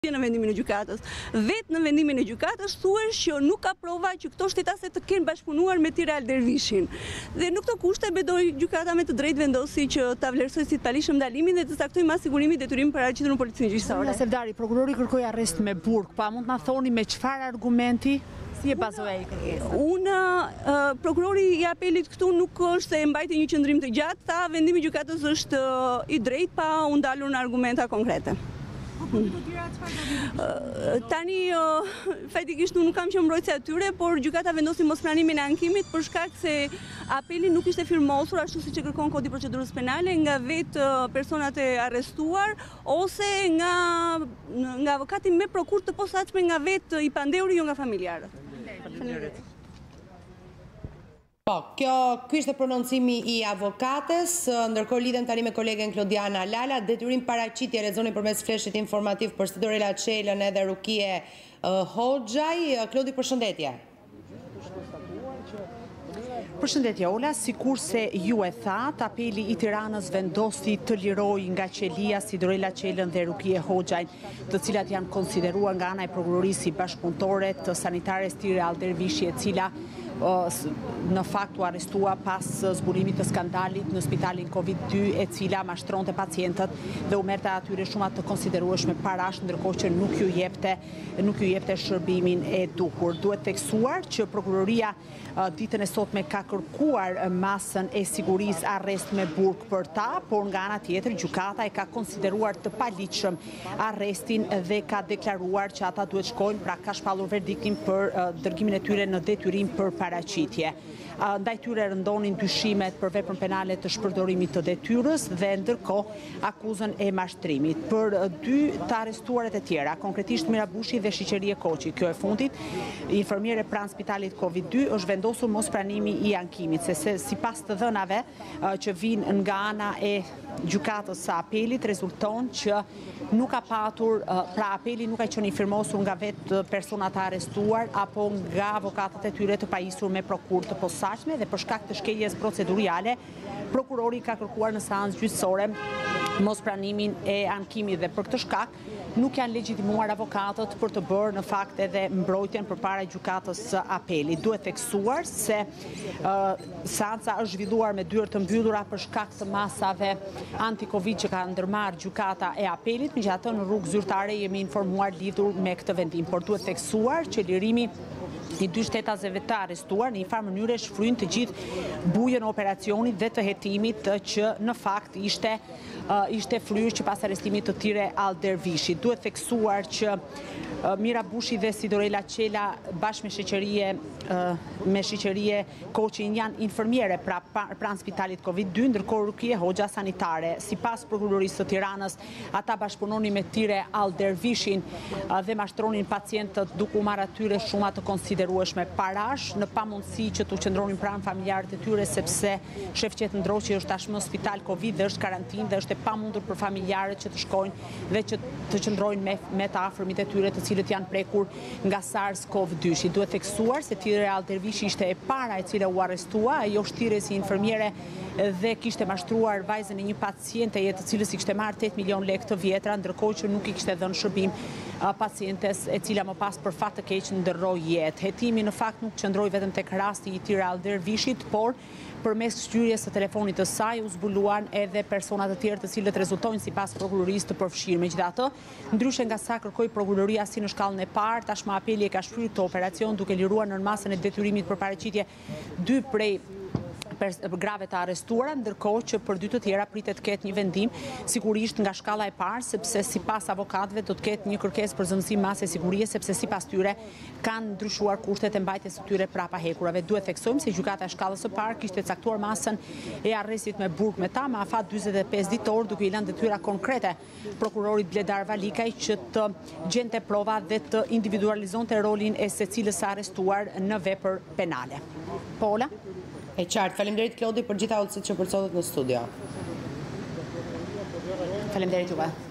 në vendimin e gjykatës. Vetë në vendimin e gjykatës thuhet që nuk ka prova që këto shtetase të kenë bashkëpunuar me Tiral Dervishin. Dhe në këto kushte bedoi gjykata me të drejtë vendosi që ta vlerësoj si të palishëm ndalimin dhe të caktojë mas sigurimi detyrim paraqitur në policinë gjyqësore. Sevdari, prokurori kërkoi arrest me burg, pa mund të na thoni me çfarë argumenti? Si e bazoi ai kërkesën? Prokurori i apelit këtu nuk është se mbajti një qëndrim të gjatë, tha vendimi i gjykatës është i drejtë pa u ndalur në argumenta konkrete. Tani, faktikisht nuk kam qenë mbrojtëse atyre, por gjykata vendosi mospranimin e ankimit për shkak se apeli nuk ishte firmosur ashtu siç e kërkon Kodi i Procedurës Penale nga vetë personat e arrestuar ose nga avokati me prokurë të posaçme nga vetë i pandeuri, jo nga familjarët. Faleminderit. Ky ishte prononcimi i avokatës, ndërkohë lidhem tani me kolegen Klodiana Lala. Detyrim paraqitje lexoni përmes fleshit informativ për Sidorela Çelën edhe Rukie Hoxhaj. Klodi, përshëndetje. Përshëndetje Ola, sikurse ju e thatë, apeli i Tiranës vendosi të lirojë nga qelia Sidorela Çelën dhe Rukie Hoxhajn, të cilat janë konsideruar nga ana e prokurorisë si bashkëpunëtore të sanitares Tiral Dervishi, e cila në fakt u arrestua pas zbulimit të skandalit në spitalin Covid-2, e cila mashtronte pacientët dhe u merrte atyre shumë të konsiderueshme parash, ndërkohë që nuk ju jepte shërbimin e duhur. Duhet theksuar që prokuroria ditën e sotme ka kërkuar masën e sigurisë arrest me burg për ta, por nga ana tjetër gjykata e ka konsideruar të paligjshëm arrestin dhe ka deklaruar që ata duhet shkojnë, pra ka shpallur verdiktin për dërgimin e tyre në detyrim për paraqitje. Ndaj tyre rëndonin dyshimet për veprën penale të shpërdorimit të detyrës dhe ndërkohë akuzën e mashtrimit. Për dy të arrestuaret e tjera, konkretisht Mirabushi dhe Shiqerie Koçi, kjo e fundit, infermiere pranë spitalit Covid-2, është vendosur mospranimi i ankimit, se sipas të dhënave që vijnë nga ana e gjykatës së apelit, rezulton që nuk ka patur, pra apeli nuk ka qenë firmosur nga vetë personat të arrestuar apo nga avokatët e tyre të pajisur me prokurë të posaçme, dhe për shkak të shkeljes proceduriale, prokurori ka kërkuar në seancë gjyqësore mospranimin e ankimit dhe për këtë shkak nuk janë legjitimuar avokatët për të bërë në fakt edhe mbrojtjen përpara gjykatës së apelit. Duhet theksuar se seanca është zhvilluar me dyert të mbyllura për shkak të masave anti-Covid që ka ndërmarrë gjykata e apelit, megjithatë në rrugë zyrtare jemi informuar lidhur me këtë vendim, por duhet theksuar që lirimi i dy shtetasëve të arrestuar në një farë mënyre shfryn të gjithë bujën e operacionit dhe të hetimit që në fakt ishte fryrë që pas arrestimit të Tiral Dervishi. Duhet theksuar që Mirabushi dhe Sidorela Çela bashkë me Shiqerie Koçi janë infermiere pranë spitalit Covid-2, ndërkohë Rukie Hoxha sanitare. Sipas prokurorisë së Tiranës, ata bashkëpunonin me Tiral Dervishin dhe mashtronin pacientët duke u marrë atyre shuma të konsiderueshme parash, në pamundësi që të qëndronin pranë familjarët e tyre, sepse Shefqet Ndroçi është tashmë në spital Covid dhe është karantinë dhe është e pamundur për familjarët që të shkojnë dhe që të qëndrojnë me të afërmit e tyre, të cilët janë prekur nga SARS-CoV-2. Duhet theksuar se Tiral Dervishi ishte e para e cila u arrestua, ajo shtire si infermiere dhe kishte mashtruar vajzën e një paciente të cilës i kishte marrë 8 milion lekë të vjetra, ndërkohë që nuk i kishte dhënë shërbim pacientes e cila më pas për fat të keq ndërroi jetë. Hetimi në fakt nuk qëndroi vetëm tek rasti i Tiral Dervishit, por përmes shqyrjes së telefonit të saj u zbuluan edhe persona të tjerë të cilët rezultojnë sipas prokurorisë të përfshirë. Megjithatë, ndryshe nga sa kërkoi prokuroria si në shkallën e parë, tashmë apeli e ka shfryrë këtë operacion duke liruar nën masën e detyrimit për paraqitje dy prej grave të arrestuara, ndërkohë që për dy të tjera pritet të ketë një vendim sigurisht nga shkalla e parë, sepse sipas avokatëve do të ketë një kërkesë për zëvendësim mase sigurie, sepse sipas tyre kanë ndryshuar kushtet e mbajtjes së tyre prapa hekurave. Duhet theksojmë se gjykata e shkallës së parë kishte caktuar masën e arrestit me burg me ta, me afat 45 ditor, duke i lënë detyra konkrete prokurorit Bledar Valikaj që të gjente prova dhe të individualizonte rolin e secilës së arrestuar në vepër penale. Pola? E qartë, faleminderit Klodi për gjitha udhësit që përcotët në studio. Faleminderit juve.